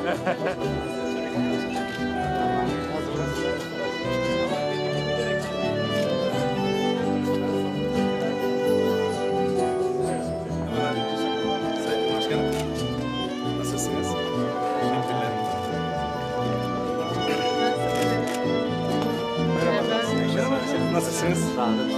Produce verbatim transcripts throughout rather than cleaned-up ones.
Sayın Başkanım, nasılsınız? Teşekkürler. Merhaba, nasılsınız? Sağ olun.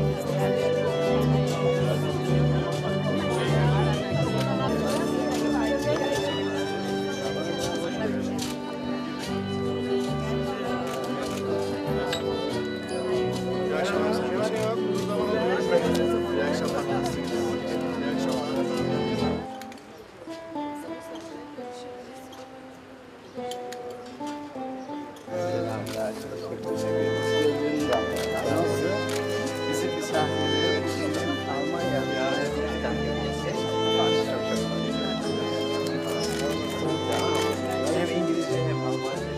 Bizim misafirlerimiz Almanya'da hem İngilizce hem Almanca.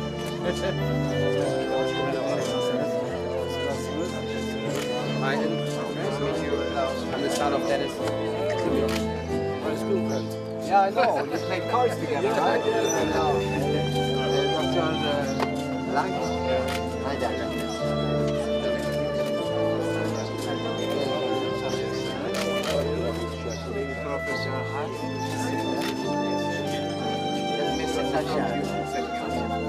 I'm the son of Dennis. Yeah, I know. We played cards together, right? And now, uh, Doctor Lang. Hi, Doctor. Professor Hart. Mister Tachar.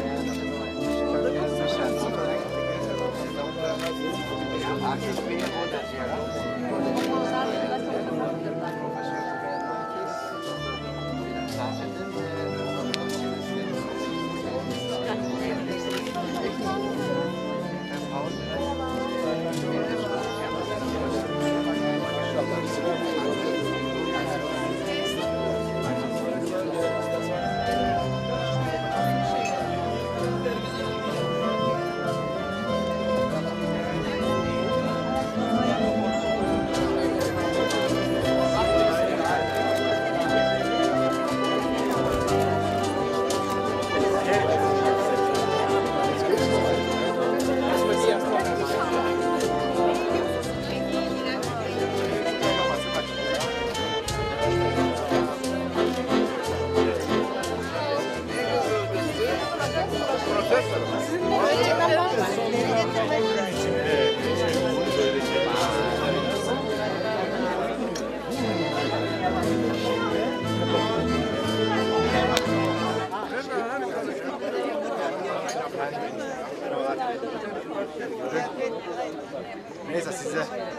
Neyse size.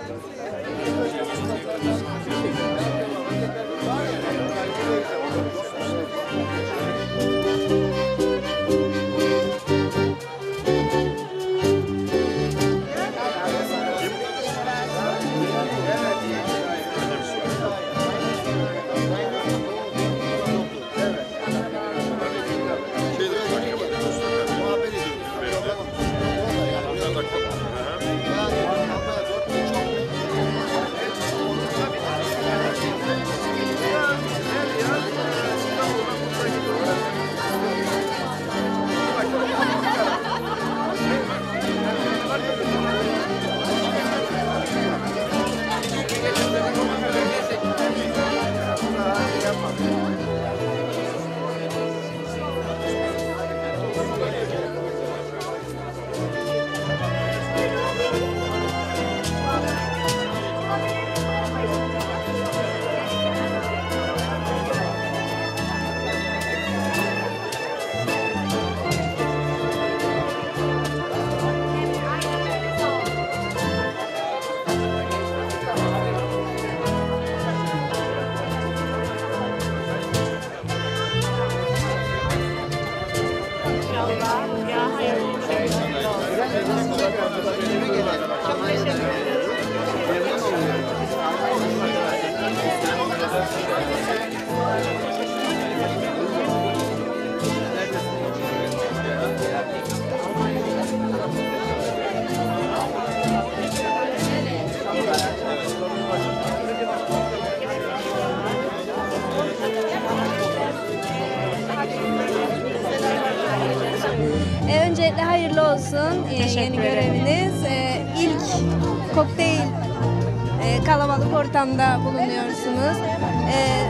E, öncelikle hayırlı olsun e, yeni göreviniz. E, ilk kokteyl e, kalabalık ortamda bulunuyorsunuz. E, duygu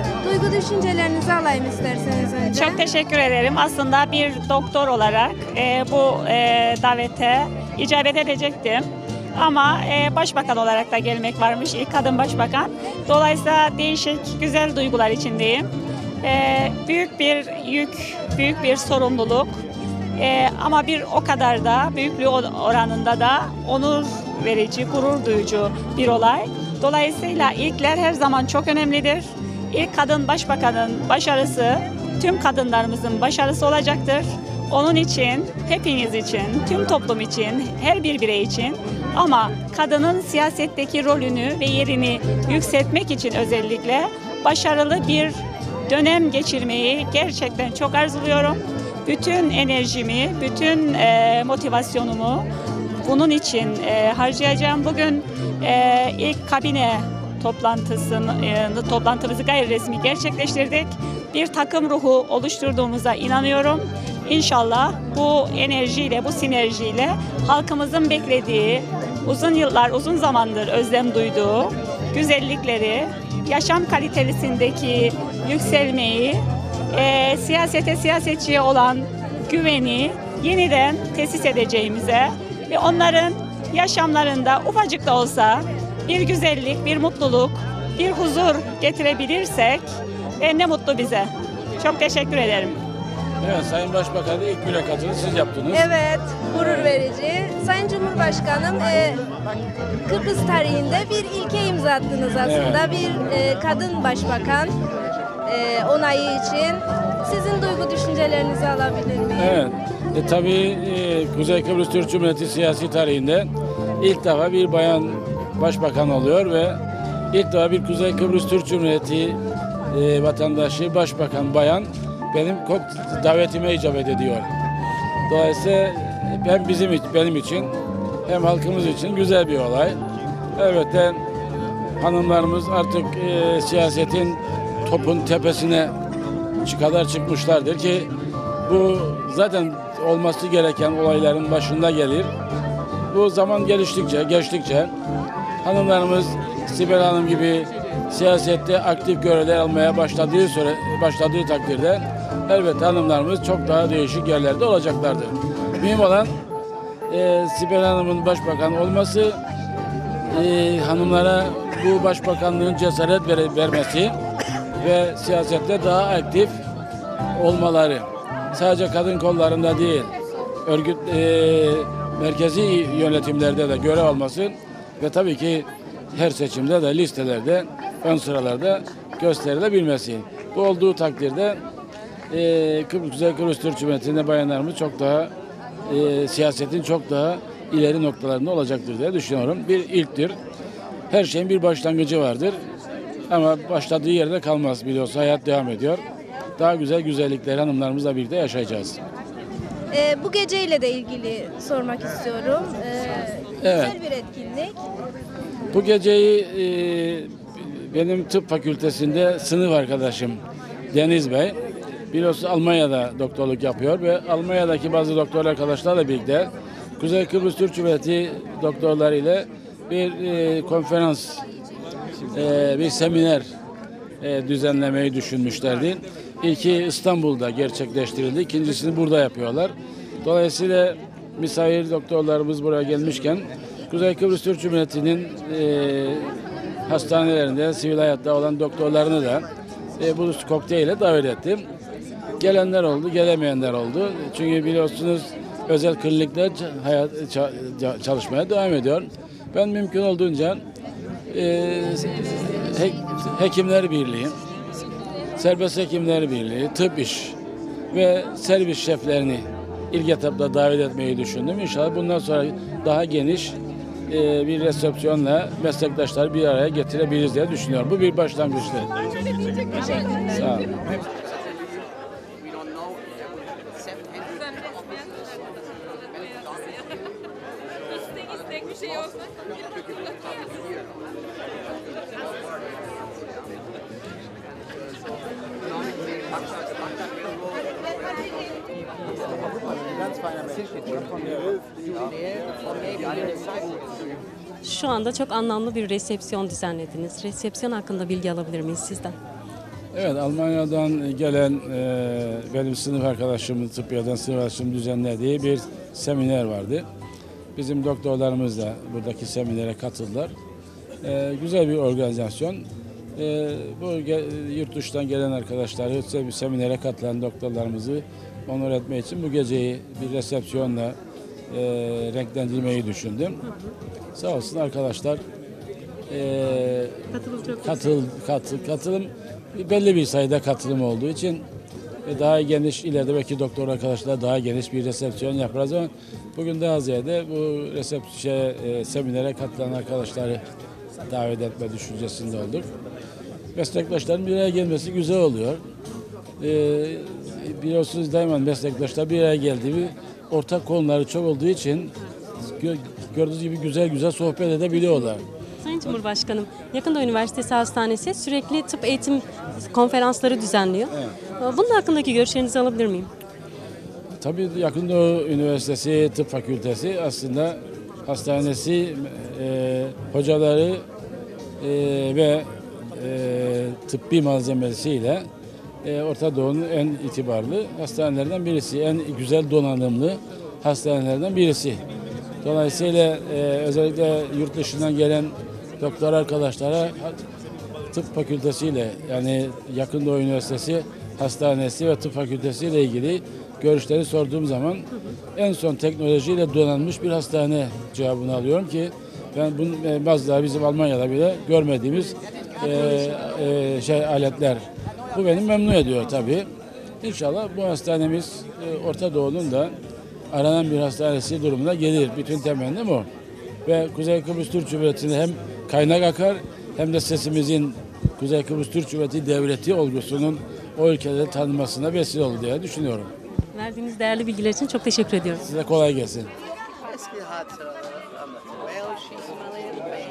duygu düşüncelerinizi alayım isterseniz önce. Çok teşekkür ederim. Aslında bir doktor olarak e, bu e, davete icabet edecektim. Ama e, başbakan olarak da gelmek varmış, ilk kadın başbakan. Dolayısıyla değişik, güzel duygular içindeyim. E, büyük bir yük, büyük bir sorumluluk. E, ama bir o kadar da, büyüklüğü oranında da onur verici, gurur duyucu bir olay. Dolayısıyla ilkler her zaman çok önemlidir. İlk kadın başbakanın başarısı tüm kadınlarımızın başarısı olacaktır. Onun için, hepiniz için, tüm toplum için, her bir birey için ama kadının siyasetteki rolünü ve yerini yükseltmek için özellikle başarılı bir dönem geçirmeyi gerçekten çok arzuluyorum. Bütün enerjimi, bütün e, motivasyonumu bunun için e, harcayacağım. Bugün e, ilk kabine toplantısını, e, toplantımızı gayri resmi gerçekleştirdik. Bir takım ruhu oluşturduğumuza inanıyorum. İnşallah bu enerjiyle, bu sinerjiyle halkımızın beklediği, uzun yıllar, uzun zamandır özlem duyduğu güzellikleri, yaşam kalitesindeki yükselmeyi, e, siyasete, siyasetçiye olan güveni yeniden tesis edeceğimize ve onların yaşamlarında ufacık da olsa bir güzellik, bir mutluluk, bir huzur getirebilirsek e, ne mutlu bize. Çok teşekkür ederim. Evet, Sayın Başbakan'ı ilk mülakatını siz yaptınız. Evet, gurur verici. Sayın Cumhurbaşkanım, e, Kıbrıs tarihinde bir ilke imza attınız aslında. Evet. Bir e, kadın başbakan e, onayı için. Sizin duygu düşüncelerinizi alabilir miyim? Evet, e, tabii e, Kuzey Kıbrıs Türk Cumhuriyeti siyasi tarihinde ilk defa bir bayan başbakan oluyor ve ilk defa bir Kuzey Kıbrıs Türk Cumhuriyeti e, vatandaşı, başbakan bayan benim davetime icabet ediyor. Dolayısıyla hem bizim için, benim için hem halkımız için güzel bir olay. Elbette hanımlarımız artık e, siyasetin topun tepesine kadar çıkmışlardır ki bu zaten olması gereken olayların başında gelir. Bu zaman geliştikçe, geçtikçe hanımlarımız Sibel Hanım gibi siyasette aktif görevler almaya başladığı süre, başladığı takdirde elbette hanımlarımız çok daha değişik yerlerde olacaklardır. Mühim olan e, Sibel Hanım'ın başbakan olması, e, hanımlara bu başbakanlığın cesaret ver, vermesi ve siyasette daha aktif olmaları. Sadece kadın kollarında değil, örgüt e, merkezi yönetimlerde de görev alması ve tabii ki her seçimde de listelerde ön sıralarda gösterilebilmesi. Bu olduğu takdirde e, Kıbrıs, Kuzey Kıbrıs Türk Cumhuriyeti'nde bayanlarımız çok daha e, siyasetin çok daha ileri noktalarında olacaktır diye düşünüyorum. Bir ilktir. Her şeyin bir başlangıcı vardır. Ama başladığı yerde kalmaz, biliyorsun. Hayat devam ediyor. Daha güzel güzellikleri hanımlarımızla birlikte yaşayacağız. E, bu geceyle de ilgili sormak istiyorum. E, Evet. Güzel bir etkinlik. Bu geceyi e, benim tıp fakültesinde sınıf arkadaşım Deniz Bey, biliyorsunuz Almanya'da doktorluk yapıyor ve Almanya'daki bazı doktor arkadaşlarla birlikte Kuzey Kıbrıs Türk Cumhuriyeti doktorları ile bir e, konferans, e, bir seminer e, düzenlemeyi düşünmüşlerdi. İlki İstanbul'da gerçekleştirildi, ikincisini burada yapıyorlar. Dolayısıyla misafir doktorlarımız buraya gelmişken Kuzey Kıbrıs Türk Cumhuriyeti'nin e, hastanelerinde, sivil hayatta olan doktorlarını da e, bu kokteyle davet ettim. Gelenler oldu, gelemeyenler oldu. Çünkü biliyorsunuz özel klinikler hayat, çalışmaya devam ediyor. Ben mümkün olduğunca e, he, Hekimler Birliği, Serbest Hekimler Birliği, Tıp İş ve servis şeflerini ilk etapta davet etmeyi düşündüm. İnşallah bundan sonra daha geniş e, bir resepsiyonla meslektaşları bir araya getirebiliriz diye düşünüyorum. Bu bir başlangıçtı. Sağ olun. Şu anda çok anlamlı bir resepsiyon düzenlediniz. Resepsiyon hakkında bilgi alabilir miyiz sizden? Evet, Almanya'dan gelen e, benim sınıf arkadaşımın, tıbbiyadan sınıf arkadaşımın düzenlediği bir seminer vardı. Bizim doktorlarımız da buradaki seminere katıldılar. E, güzel bir organizasyon. E, bu ge- yurt dışından gelen arkadaşları, bir seminere katılan doktorlarımızı onur etmek için bu geceyi bir resepsiyonla e, renklendirmeyi düşündüm. Sağ olsun arkadaşlar. E, Katılım çok katıl, katıl, katılım belli bir sayıda katılım olduğu için e, daha geniş, ileride belki doktor arkadaşlar daha geniş bir resepsiyon yaparız ama bugün daha ziyade bu resepsiyon şey, e, seminere katılan arkadaşları davet etme düşüncesinde olduk. Meslektaşların bir araya gelmesi güzel oluyor. E, biliyorsunuz daima meslektaşlar bir araya geldiği bir ortak konuları çok olduğu için gö- gördüğünüz gibi güzel güzel sohbet edebiliyorlar. Sayın Cumhurbaşkanım, Yakında Üniversitesi Hastanesi sürekli tıp eğitim konferansları düzenliyor. Bunun hakkındaki görüşlerinizi alabilir miyim? Tabii Yakın Doğu Üniversitesi Tıp Fakültesi aslında hastanesi, e, hocaları e, ve e, tıbbi malzemesiyle e, Orta Doğu'nun en itibarlı hastanelerden birisi, en güzel donanımlı hastanelerden birisi. Dolayısıyla e, özellikle yurt dışından gelen doktor arkadaşlara tıp fakültesiyle, yani Yakın Doğu Üniversitesi Hastanesi ve Tıp Fakültesi ile ilgili görüşleri sorduğum zaman en son teknolojiyle donanmış bir hastane cevabını alıyorum ki ben bunu e, bazıları bizim Almanya'da bile görmediğimiz e, e, şey aletler. Bu beni memnun ediyor tabii. İnşallah bu hastanemiz e, Orta Doğu'nun da aranan bir hastanesi durumuna gelir. Bütün temennim o. Ve Kuzey Kıbrıs Türk Cumhuriyeti'ne hem kaynak akar hem de sesimizin Kuzey Kıbrıs Türk Cumhuriyeti Devleti olgusunun o ülkelerde tanınmasına vesile olur diye düşünüyorum. Verdiğiniz değerli bilgiler için çok teşekkür ediyorum. Size kolay gelsin. Eski hatıraları anlatın. Welsh İsmail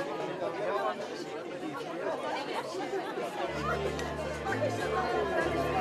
Bey.